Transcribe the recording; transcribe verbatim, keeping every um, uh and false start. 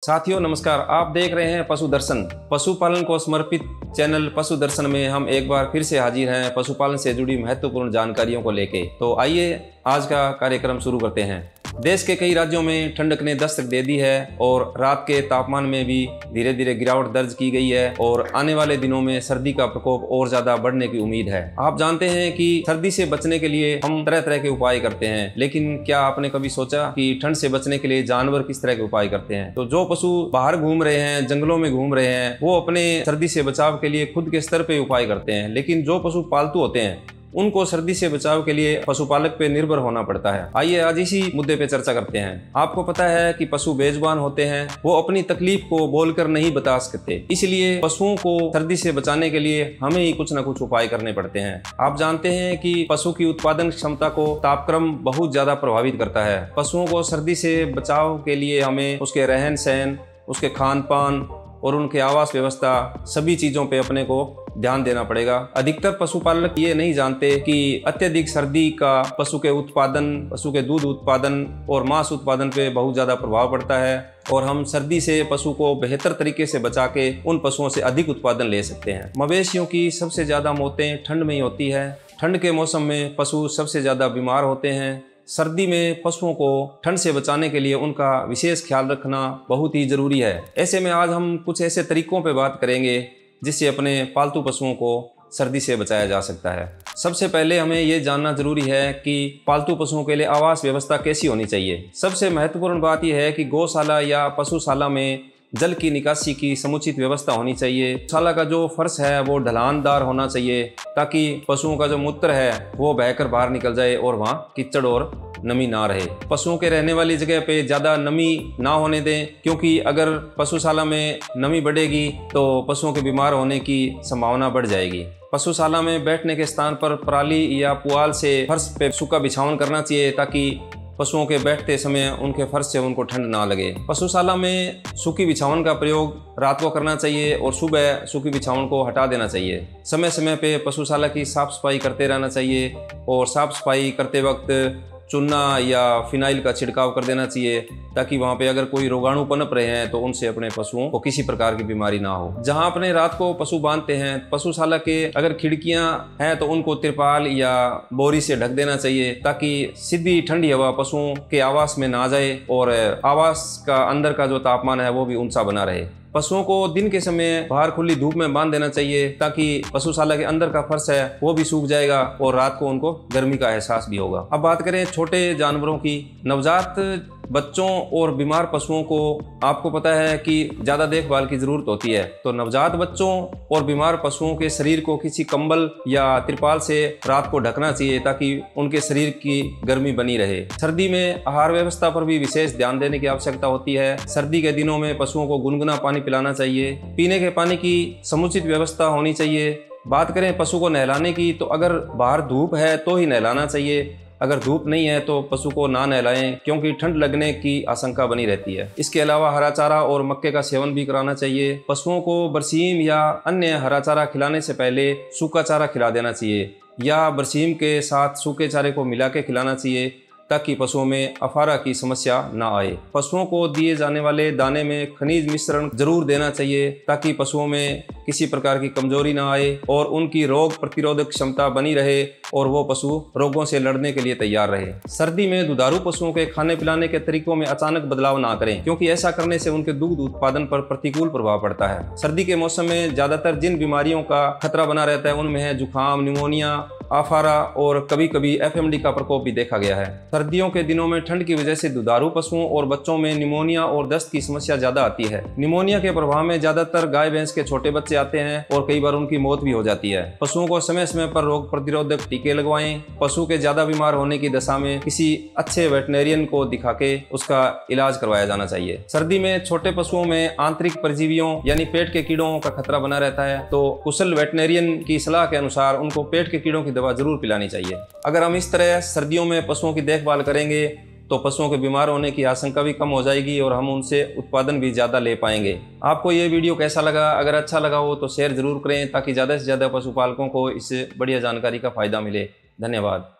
साथियों नमस्कार, आप देख रहे हैं पशु दर्शन। पशुपालन को समर्पित चैनल पशु दर्शन में हम एक बार फिर से हाजिर हैं पशुपालन से जुड़ी महत्वपूर्ण जानकारियों को लेके। तो आइए आज का कार्यक्रम शुरू करते हैं। देश के कई राज्यों में ठंडक ने दस्तक दे दी है और रात के तापमान में भी धीरे धीरे गिरावट दर्ज की गई है और आने वाले दिनों में सर्दी का प्रकोप और ज्यादा बढ़ने की उम्मीद है। आप जानते हैं कि सर्दी से बचने के लिए हम तरह तरह के उपाय करते हैं, लेकिन क्या आपने कभी सोचा कि ठंड से बचने के लिए जानवर किस तरह के उपाय करते हैं? तो जो पशु बाहर घूम रहे हैं, जंगलों में घूम रहे हैं, वो अपने सर्दी से बचाव के लिए खुद के स्तर पे उपाय करते हैं, लेकिन जो पशु पालतू होते हैं उनको सर्दी से बचाव के लिए पशुपालक पे निर्भर होना पड़ता है। आइए आज इसी मुद्दे पे चर्चा करते हैं। आपको पता है कि पशु बेजुबान होते हैं, वो अपनी तकलीफ को बोलकर नहीं बता सकते, इसलिए पशुओं को सर्दी से बचाने के लिए हमें ही कुछ न कुछ उपाय करने पड़ते हैं। आप जानते हैं कि पशु की उत्पादन क्षमता को तापक्रम बहुत ज्यादा प्रभावित करता है। पशुओं को सर्दी से बचाव के लिए हमें उसके रहन सहन, उसके खान पान और उनके आवास व्यवस्था, सभी चीजों पे अपने को ध्यान देना पड़ेगा। अधिकतर पशुपालक ये नहीं जानते कि अत्यधिक सर्दी का पशु के उत्पादन, पशु के दूध उत्पादन और मांस उत्पादन पे बहुत ज्यादा प्रभाव पड़ता है और हम सर्दी से पशु को बेहतर तरीके से बचा के उन पशुओं से अधिक उत्पादन ले सकते हैं। मवेशियों की सबसे ज्यादा मौतें ठंड में ही होती है। ठंड के मौसम में पशु सबसे ज्यादा बीमार होते हैं। सर्दी में पशुओं को ठंड से बचाने के लिए उनका विशेष ख्याल रखना बहुत ही जरूरी है। ऐसे में आज हम कुछ ऐसे तरीकों पर बात करेंगे जिससे अपने पालतू पशुओं को सर्दी से बचाया जा सकता है। सबसे पहले हमें ये जानना जरूरी है कि पालतू पशुओं के लिए आवास व्यवस्था कैसी होनी चाहिए। सबसे महत्वपूर्ण बात यह है कि गौशाला या पशुशाला में जल की निकासी की समुचित व्यवस्था होनी चाहिए। शाला का जो फर्श है वो ढलानदार होना चाहिए ताकि पशुओं का जो मूत्र है वो बहकर बाहर निकल जाए और वहाँ कीचड़ और नमी ना रहे। पशुओं के रहने वाली जगह पे ज्यादा नमी ना होने दें, क्योंकि अगर पशुशाला में नमी बढ़ेगी तो पशुओं के बीमार होने की संभावना बढ़ जाएगी। पशुशाला में बैठने के स्थान पर पराली या पुआल से फर्श पे सूखा बिछावन करना चाहिए ताकि पशुओं के बैठते समय उनके फर्श से उनको ठंड ना लगे। पशुशाला में सूखी बिछावन का प्रयोग रात को करना चाहिए और सुबह सूखी बिछावन को हटा देना चाहिए। समय समय पे पशुशाला की साफ सफाई करते रहना चाहिए और साफ सफाई करते वक्त चूना या फिनाइल का छिड़काव कर देना चाहिए ताकि वहाँ पे अगर कोई रोगाणु पनप रहे हैं तो उनसे अपने पशुओं को किसी प्रकार की बीमारी ना हो। जहाँ अपने रात को पशु बांधते हैं, पशुशाला के अगर खिड़कियां हैं तो उनको तिरपाल या बोरी से ढक देना चाहिए ताकि सीधी ठंडी हवा पशुओं के आवास में ना जाए और आवास का अंदर का जो तापमान है वो भी ऊंचा बना रहे। पशुओं को दिन के समय बाहर खुली धूप में बांध देना चाहिए ताकि पशुशाला के अंदर का फर्श है वो भी सूख जाएगा और रात को उनको गर्मी का एहसास भी होगा। अब बात करें छोटे जानवरों की। नवजात बच्चों और बीमार पशुओं को आपको पता है कि ज्यादा देखभाल की जरूरत होती है, तो नवजात बच्चों और बीमार पशुओं के शरीर को किसी कंबल या तिरपाल से रात को ढकना चाहिए ताकि उनके शरीर की गर्मी बनी रहे। सर्दी में आहार व्यवस्था पर भी विशेष ध्यान देने की आवश्यकता होती है। सर्दी के दिनों में पशुओं को गुनगुना पानी पिलाना चाहिए। पीने के पानी की समुचित व्यवस्था होनी चाहिए। बात करें पशु को नहलाने की, तो अगर बाहर धूप है तो ही नहलाना चाहिए, अगर धूप नहीं है तो पशु को ना नहलाएं क्योंकि ठंड लगने की आशंका बनी रहती है। इसके अलावा हरा चारा और मक्के का सेवन भी कराना चाहिए। पशुओं को बरसीम या अन्य हरा चारा खिलाने से पहले सूखा चारा खिला देना चाहिए या बरसीम के साथ सूखे चारे को मिला के खिलाना चाहिए ताकि पशुओं में अफारा की समस्या ना आए। पशुओं को दिए जाने वाले दाने में खनिज मिश्रण जरूर देना चाहिए ताकि पशुओं में किसी प्रकार की कमजोरी ना आए और उनकी रोग प्रतिरोधक क्षमता बनी रहे और वो पशु रोगों से लड़ने के लिए तैयार रहे। सर्दी में दुधारू पशुओं के खाने पिलाने के तरीकों में अचानक बदलाव ना करें क्योंकि ऐसा करने से उनके दूध उत्पादन पर प्रतिकूल प्रभाव पड़ता है। सर्दी के मौसम में ज्यादातर जिन बीमारियों का खतरा बना रहता है उनमें है जुकाम, निमोनिया, आफारा और कभी कभी एफ एम डी का प्रकोप भी देखा गया है। सर्दियों के दिनों में ठंड की वजह से दुधारू पशुओं और बच्चों में निमोनिया और दस्त की समस्या ज्यादा आती है। निमोनिया के प्रभाव में ज्यादातर गाय भैंस के छोटे बच्चे आते हैं और कई बार उनकी मौत भी हो जाती है। पशुओं को समय समय पर रोग प्रतिरोधक टीके लगवाएं। पशु के ज्यादा बीमार होने की दशा में किसी अच्छे वेटनेरियन को दिखा के उसका इलाज करवाया जाना चाहिए। सर्दी में छोटे पशुओं में आंतरिक परजीवियों यानी पेट के कीड़ों का खतरा बना रहता है, तो कुशल वेटनेरियन की सलाह के अनुसार उनको पेट के कीड़ों की दवा जरूर पिलानी चाहिए। अगर हम इस तरह सर्दियों में पशुओं की देखभाल करेंगे तो पशुओं के बीमार होने की आशंका भी कम हो जाएगी और हम उनसे उत्पादन भी ज़्यादा ले पाएंगे। आपको ये वीडियो कैसा लगा? अगर अच्छा लगा हो तो शेयर जरूर करें ताकि ज़्यादा से ज़्यादा पशुपालकों को इससे बढ़िया जानकारी का फायदा मिले। धन्यवाद।